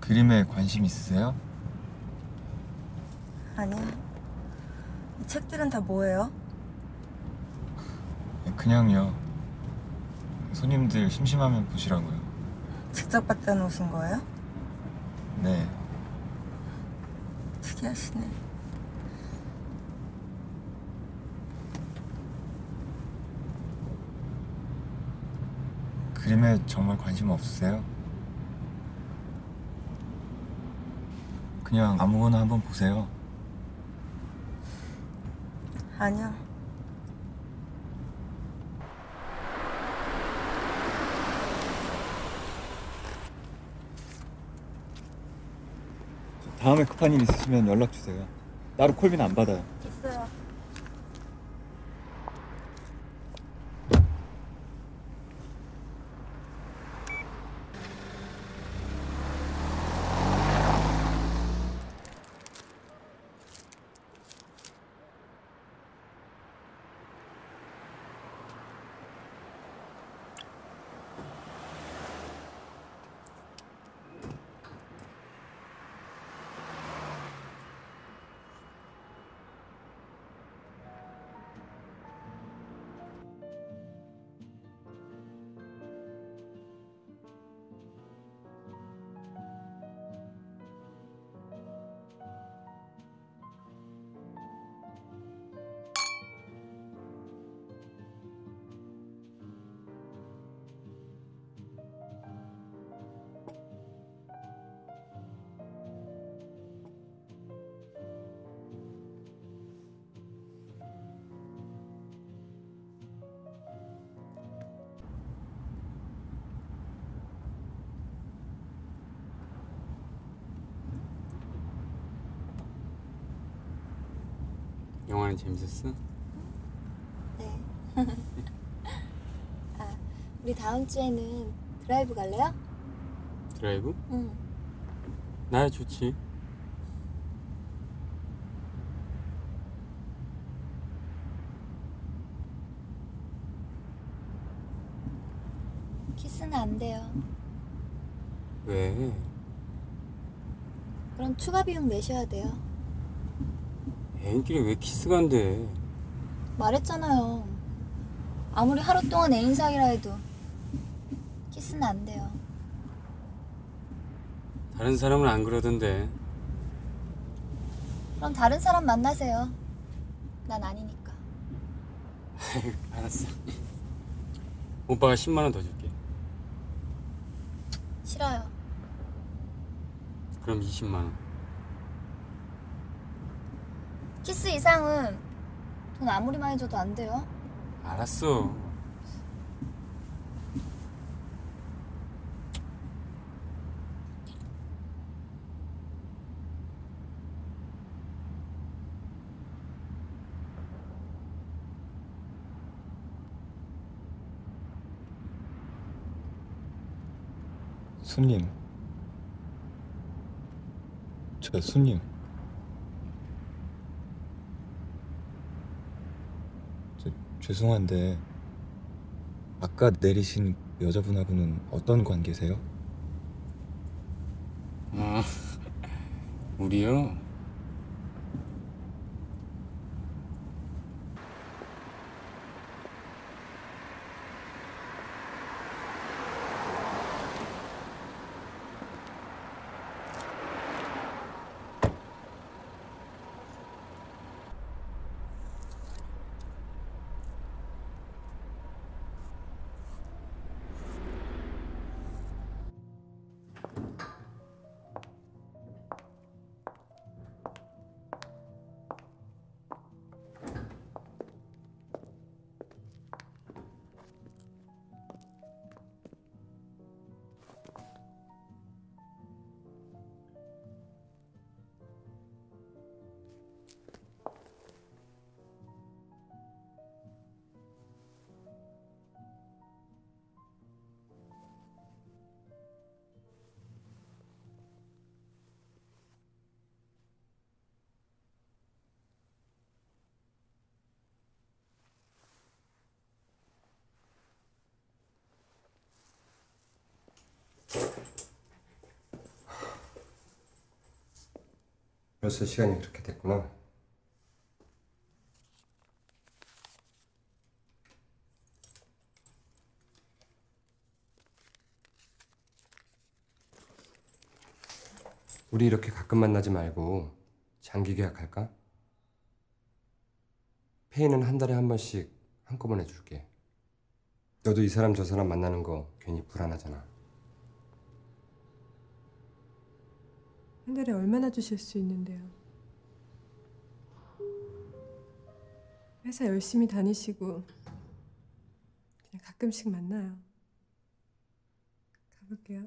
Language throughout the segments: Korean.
그림에 관심 있으세요? 아니요. 이 책들은 다 뭐예요? 그냥요. 손님들 심심하면 보시라고요. 직접 갖다 놓으신 거예요? 네. 특이하시네. 그림에 정말 관심 없으세요? 그냥 아무거나 한번 보세요. 아니요. 다음에 급한 일 있으시면 연락 주세요. 따로 콜비는 안 받아요. 있어요. 영화는 재밌었어? 네. 아, 우리 다음 주에는 드라이브 갈래요? 드라이브? 응. 나야 좋지. 키스는 안 돼요. 왜? 그럼 추가 비용 내셔야 돼요. 애인끼리 왜 키스가 안 돼? 말했잖아요. 아무리 하루 동안 애인 사이라 해도 키스는 안 돼요. 다른 사람은 안 그러던데. 그럼 다른 사람 만나세요. 난 아니니까. 아이고, 알았어. 오빠가 10만 원 더 줄게. 싫어요. 그럼 20만 원. 키스 이상은 돈 아무리 많이 줘도 안 돼요. 알았어. 손님. 저 손님. 죄송한데 아까 내리신 여자분하고는 어떤 관계세요? 우리요? 벌써 시간이 그렇게 됐구나. 우리 이렇게 가끔 만나지 말고 장기 계약할까? 페이는 한 달에 한 번씩 한꺼번에 줄게. 너도 이 사람 저 사람 만나는 거 괜히 불안하잖아. 한 달에 얼마나 주실 수 있는데요? 회사 열심히 다니시고 그냥 가끔씩 만나요. 가볼게요.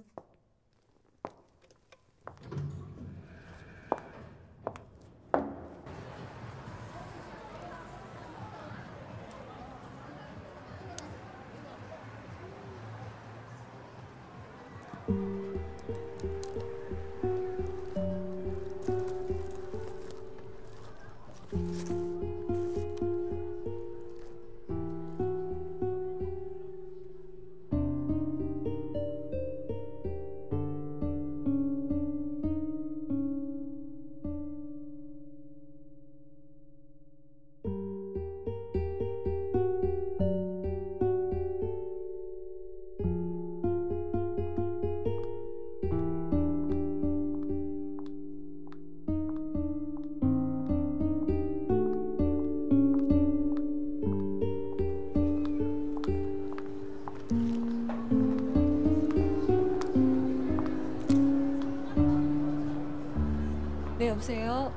네, 여보세요?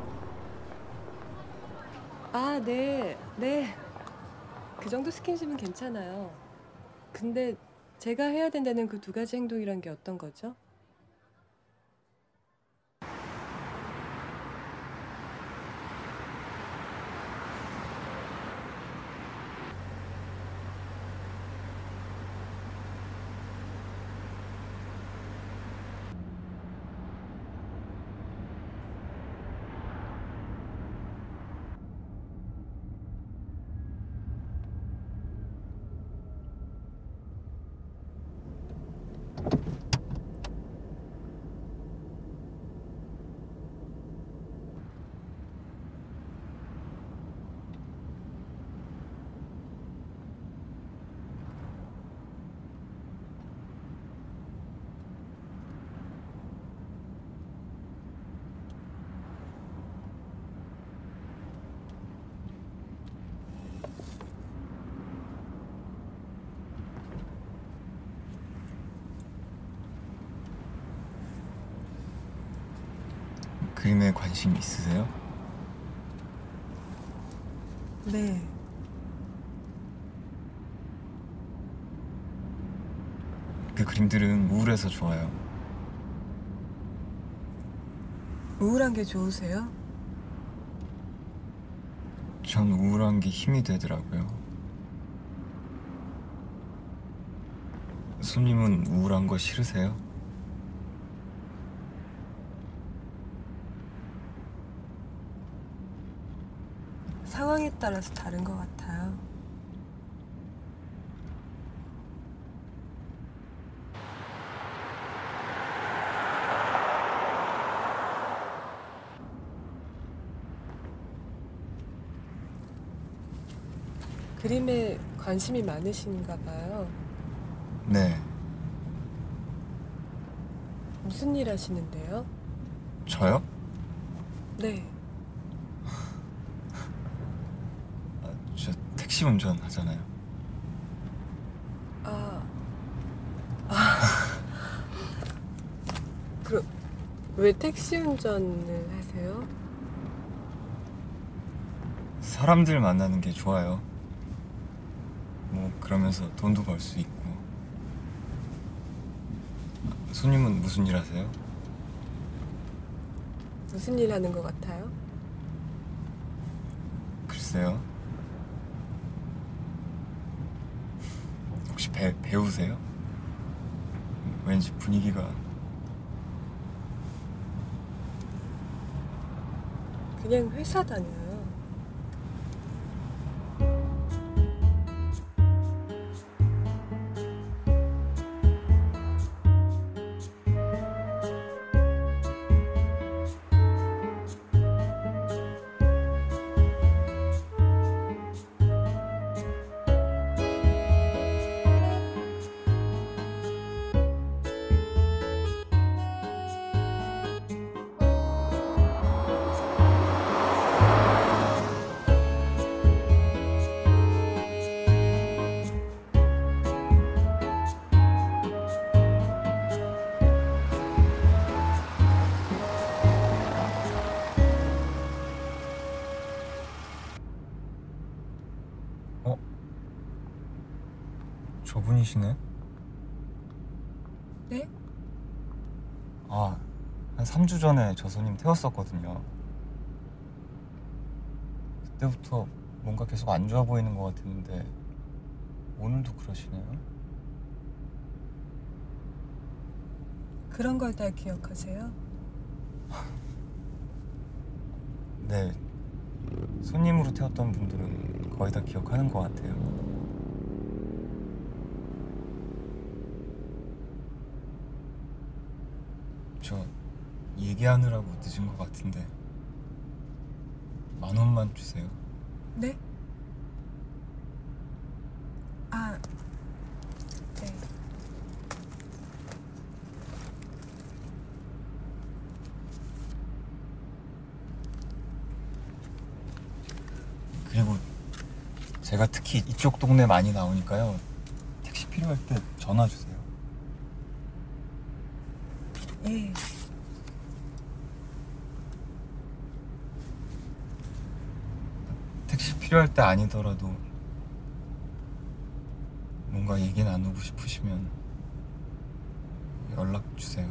아, 네. 그 정도 스킨십은 괜찮아요. 근데 제가 해야 된다는 그 두 가지 행동이란 게 어떤 거죠? 그림에 관심 있으세요? 네. 그 그림들은 우울해서 좋아요. 우울한 게 좋으세요? 전 우울한 게 힘이 되더라고요. 손님은 우울한 거 싫으세요? 상황에 따라서 다른 것 같아요. 그림에 관심이 많으신가 봐요. 네, 무슨 일 하시는데요? 저요? 네. 저 택시 운전 하잖아요. 그럼 왜 택시 운전을 하세요? 사람들 만나는 게 좋아요. 뭐 그러면서 돈도 벌 수 있고. 손님은 무슨 일 하세요? 무슨 일 하는 것 같아요? 글쎄요. 혹시 배우세요? 왠지 분위기가. 그냥 회사 다녀요. 저분이시네? 네? 아, 한 3주 전에 저 손님 태웠었거든요. 그때부터 뭔가 계속 안 좋아 보이는 것 같았는데 오늘도 그러시네요? 그런 걸 다 기억하세요? 네, 손님으로 태웠던 분들은 거의 다 기억하는 것 같아요. 저 얘기하느라고 늦은 것 같은데 10,000원만 주세요. 네? 아, 네. 그리고 제가 특히 이쪽 동네 많이 나오니까요, 택시 필요할 때 전화 주세요. 예. 택시 필요할 때 아니더라도 뭔가 얘기 나누고 싶으시면 연락 주세요.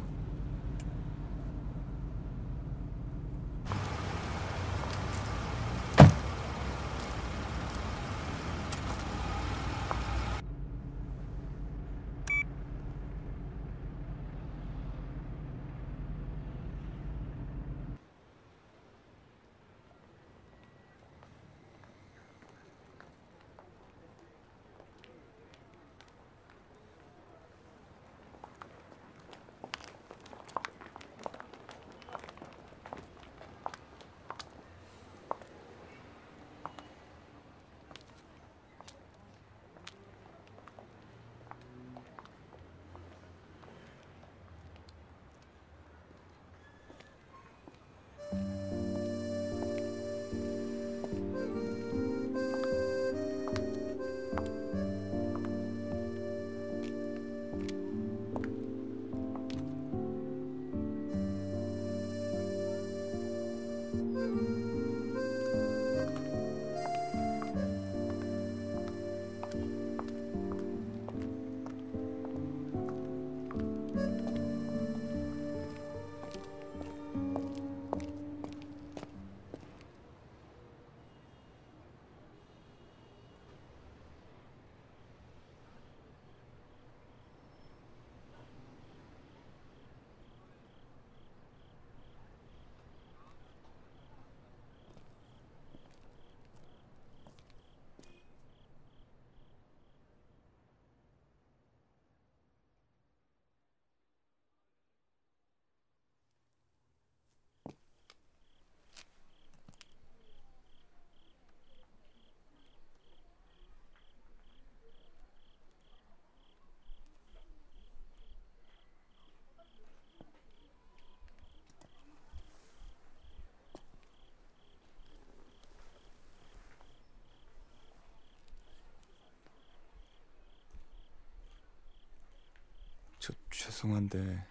저 죄송한데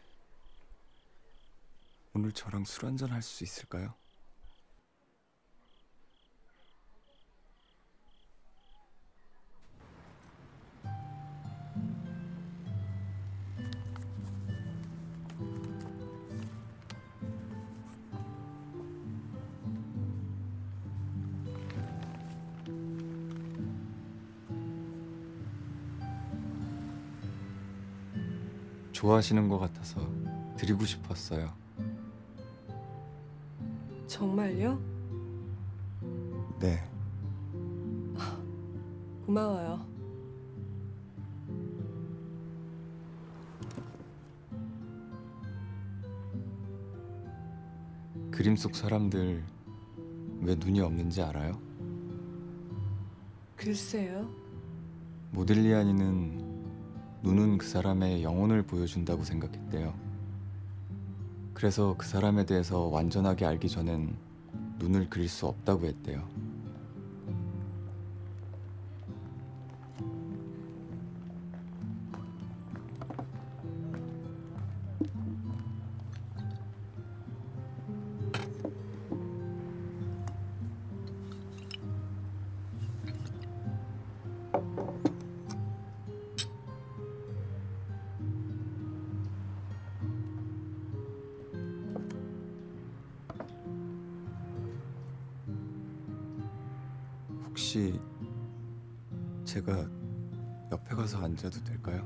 오늘 저랑 술 한잔 할 수 있을까요? 좋아하시는 것 같아서 드리고 싶었어요. 정말요? 네. 고마워요. 그림 속 사람들 왜 눈이 없는지 알아요? 글쎄요. 모딜리아니는 눈은 그 사람의 영혼을 보여준다고 생각했대요. 그래서 그 사람에 대해서 완전하게 알기 전엔 눈을 그릴 수 없다고 했대요. 혹시 제가 옆에 가서 앉아도 될까요?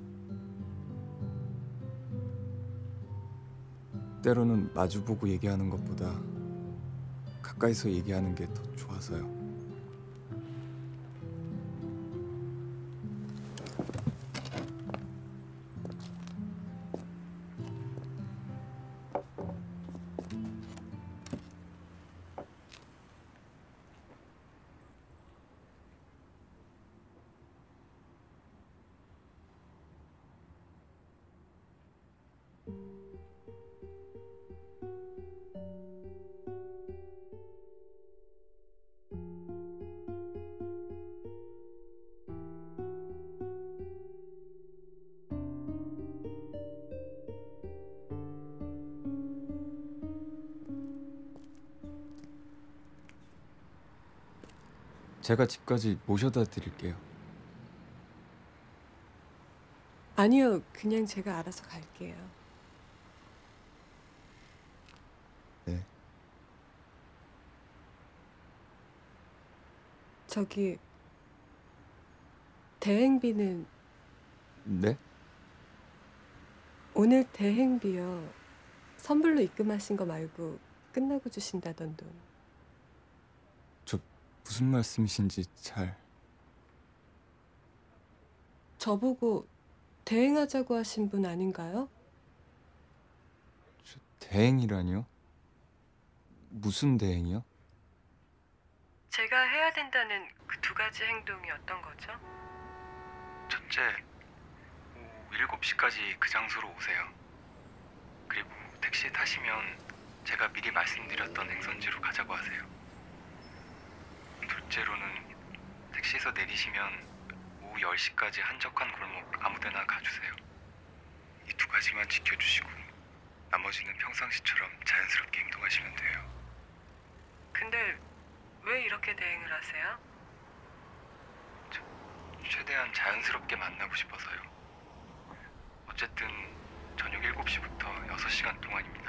때로는 마주보고 얘기하는 것보다 가까이서 얘기하는 게 더 좋아서요. 제가 집까지 모셔다 드릴게요. 아니요, 그냥 제가 알아서 갈게요. 네. 저기 대행비는 네? 오늘 대행비요. 선불로 입금하신 거 말고 끝나고 주신다던 돈. 무슨 말씀이신지 잘... 저보고 대행하자고 하신 분 아닌가요? 대행이라니요? 무슨 대행이요? 제가 해야 된다는 그 두 가지 행동이 어떤 거죠? 첫째, 오후 7시까지 그 장소로 오세요. 그리고 택시 타시면 제가 미리 말씀드렸던 행선지로 가자고 하세요. 둘째로는 택시에서 내리시면 오후 10시까지 한적한 골목 아무데나 가주세요. 이 두 가지만 지켜주시고 나머지는 평상시처럼 자연스럽게 행동하시면 돼요. 근데 왜 이렇게 대행을 하세요? 최대한 자연스럽게 만나고 싶어서요. 어쨌든 저녁 7시부터 6시간 동안입니다.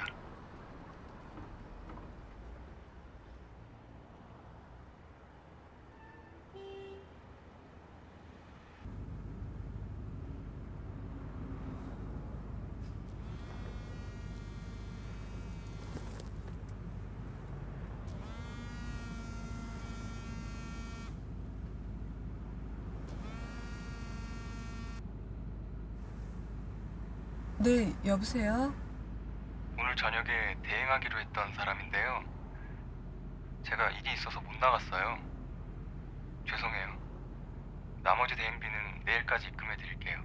네, 여보세요? 오늘 저녁에 대행하기로 했던 사람인데요. 제가 일이 있어서 못 나갔어요. 죄송해요. 나머지 대행비는 내일까지 입금해 드릴게요.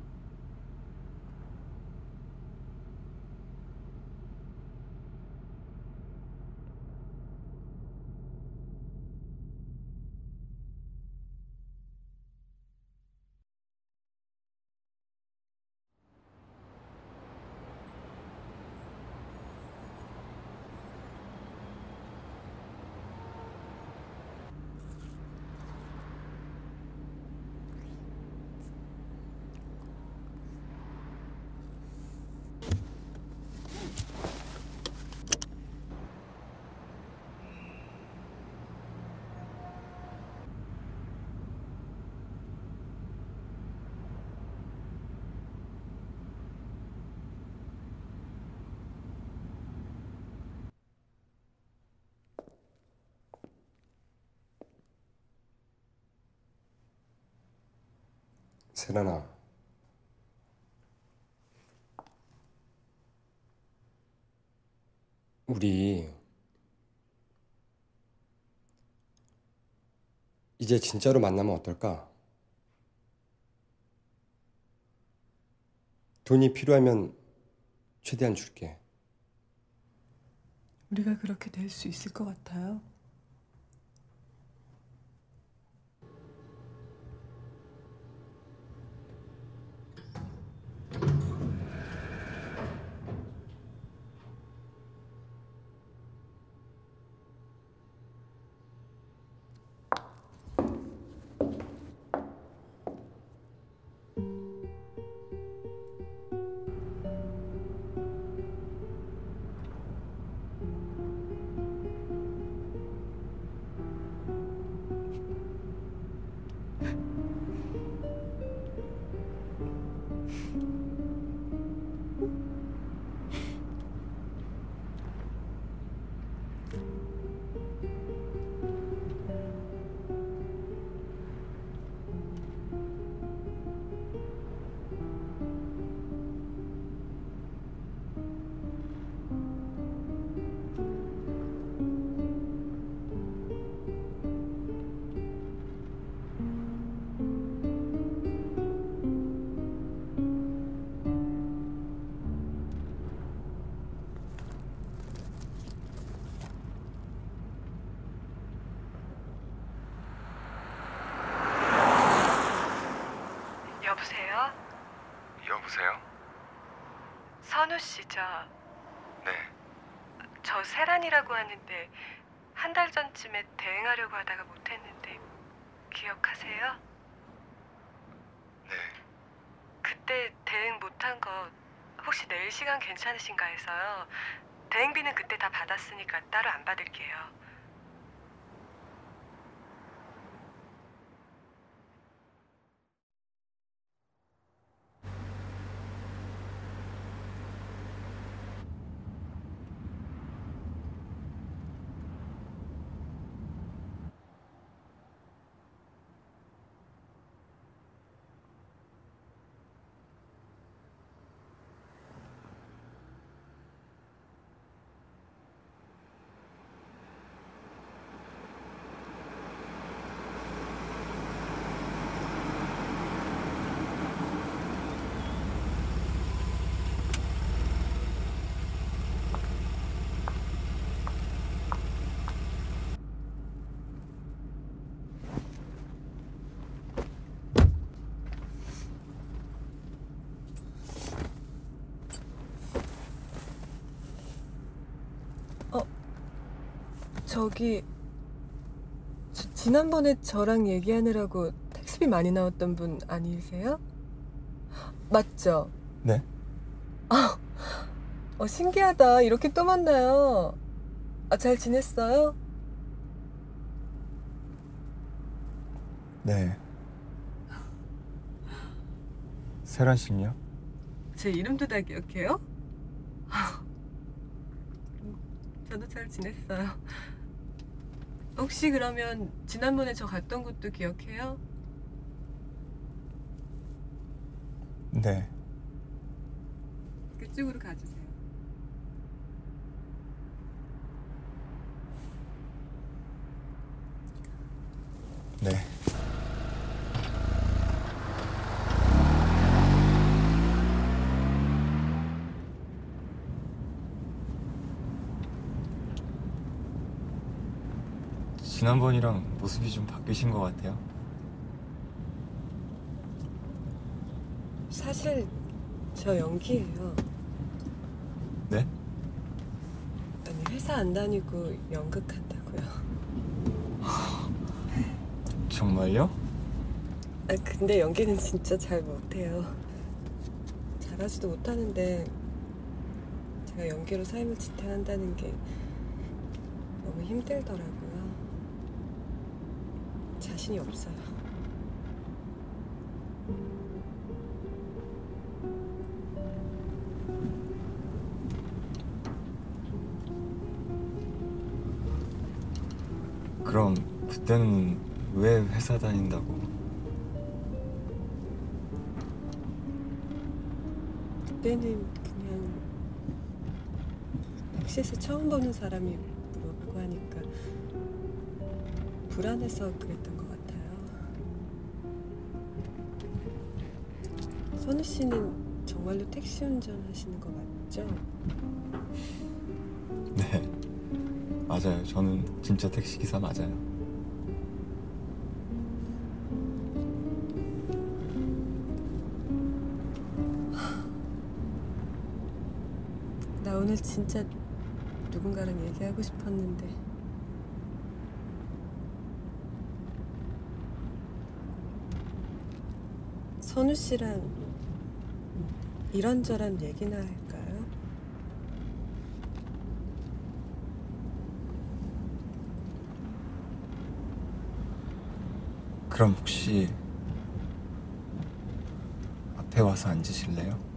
세란아, 우리 이제 진짜로 만나면 어떨까? 돈이 필요하면 최대한 줄게. 우리가 그렇게 될 수 있을 것 같아요? 여보세요? 선우 씨죠? 네. 저 세란이라고 하는데 한 달 전쯤에 대행하려고 하다가 못했는데 기억하세요? 네. 그때 대행 못한 거 혹시 내일 시간 괜찮으신가 해서요. 대행비는 그때 다 받았으니까 따로 안 받을게요. 저기 지난번에 저랑 얘기하느라고 택시비 많이 나왔던 분 아니세요? 맞죠? 네. 신기하다. 이렇게 또 만나요. 잘 지냈어요? 네. 세란 씨는요? 제 이름도 다 기억해요? 저도 잘 지냈어요. 혹시 그러면 지난번에 저 갔던 곳도 기억해요? 네. 그쪽으로 가주세요. 네. 지난번이랑 모습이 좀 바뀌신 것 같아요. 사실 저 연기예요. 네? 아니 회사 안 다니고 연극한다고요. 정말요? 근데 연기는 진짜 잘 못해요. 잘하지도 못하는데 제가 연기로 삶을 지탱한다는 게 너무 힘들더라고요. 자신이 없어요. 그럼 그때는 왜 회사 다닌다고? 그때는 그냥 택시에서 처음 보는 사람이 물어보고 하니까 불안해서 그랬던 것 같아요. 선우 씨는 정말로 택시 운전하시는 거 맞죠? 네. 맞아요. 저는 진짜 택시기사 맞아요. 나 오늘 진짜 누군가랑 얘기하고 싶었는데 선우 씨랑 이런저런 얘기나 할까요? 그럼 혹시 앞에 와서 앉으실래요?